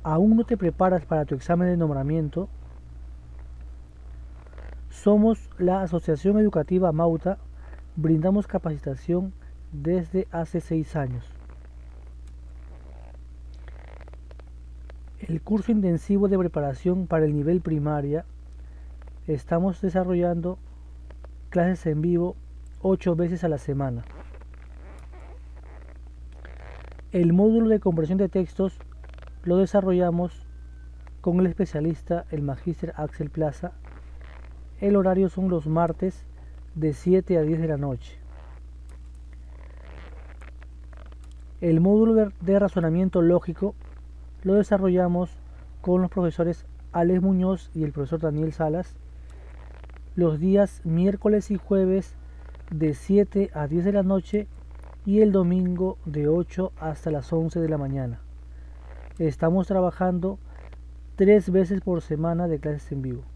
¿Aún no te preparas para tu examen de nombramiento? Somos la Asociación Educativa Mauta, brindamos capacitación desde hace 6 años. El curso intensivo de preparación para el nivel primaria, estamos desarrollando clases en vivo 8 veces a la semana. El módulo de conversión de textos lo desarrollamos con el especialista, el magíster Axel Plaza. El horario son los martes de 7 a 10 de la noche. El módulo de razonamiento lógico lo desarrollamos con los profesores Alex Muñoz y el profesor Daniel Salas los días miércoles y jueves de 7 a 10 de la noche y el domingo de 8 hasta las 11 de la mañana. Estamos trabajando 3 veces por semana de clases en vivo.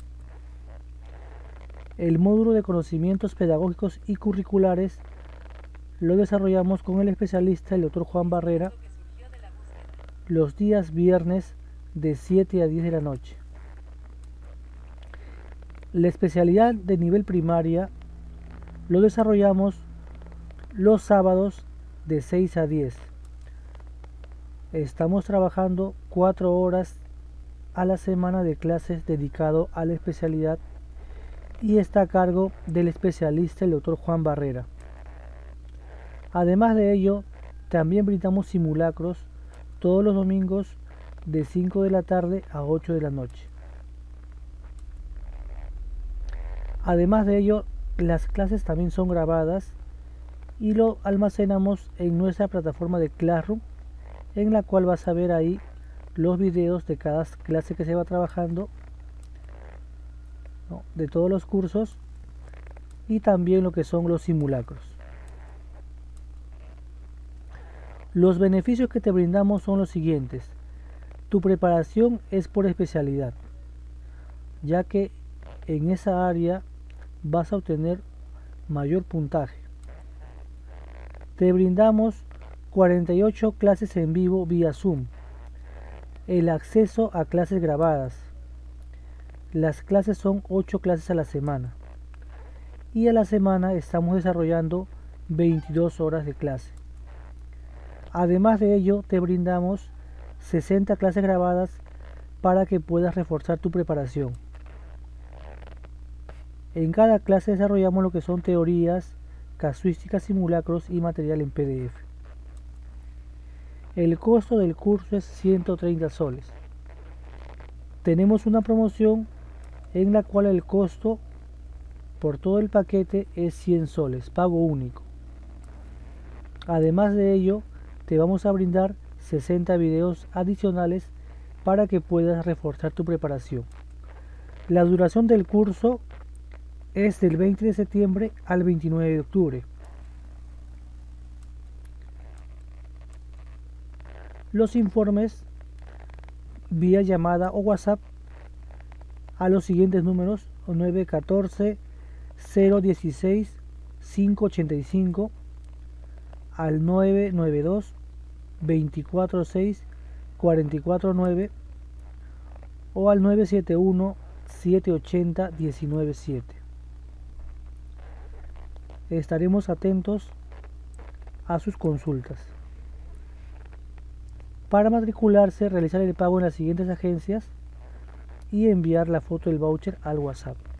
El módulo de conocimientos pedagógicos y curriculares lo desarrollamos con el especialista, el Dr. Juan Barrera, los días viernes de 7 a 10 de la noche. La especialidad de nivel primaria lo desarrollamos los sábados de 6 a 10. Estamos trabajando 4 horas a la semana de clases dedicado a la especialidad y está a cargo del especialista, el Dr. Juan Barrera. Además de ello, también brindamos simulacros todos los domingos de 5 de la tarde a 8 de la noche. Además de ello, las clases también son grabadas y lo almacenamos en nuestra plataforma de Classroom, en la cual vas a ver ahí los videos de cada clase que se va trabajando, ¿no?, de todos los cursos, y también lo que son los simulacros. Los beneficios que te brindamos son los siguientes. Tu preparación es por especialidad, ya que en esa área vas a obtener mayor puntaje. Te brindamos 48 clases en vivo vía Zoom, el acceso a clases grabadas. Las clases son 8 clases a la semana y a la semana estamos desarrollando 22 horas de clase. Además de ello, te brindamos 60 clases grabadas para que puedas reforzar tu preparación. En cada clase desarrollamos lo que son teorías, casuísticas, simulacros y material en PDF. El costo del curso es 130 soles. Tenemos una promoción en la cual el costo por todo el paquete es 100 soles, pago único. Además de ello, te vamos a brindar 60 videos adicionales para que puedas reforzar tu preparación. La duración del curso es del 20 de septiembre al 29 de octubre. Los informes vía llamada o WhatsApp a los siguientes números: 914 016 585, al 992 246 449 o al 971 780 197. Estaremos atentos a sus consultas. Para matricularse, realizar el pago en las siguientes agencias y enviar la foto del voucher al WhatsApp.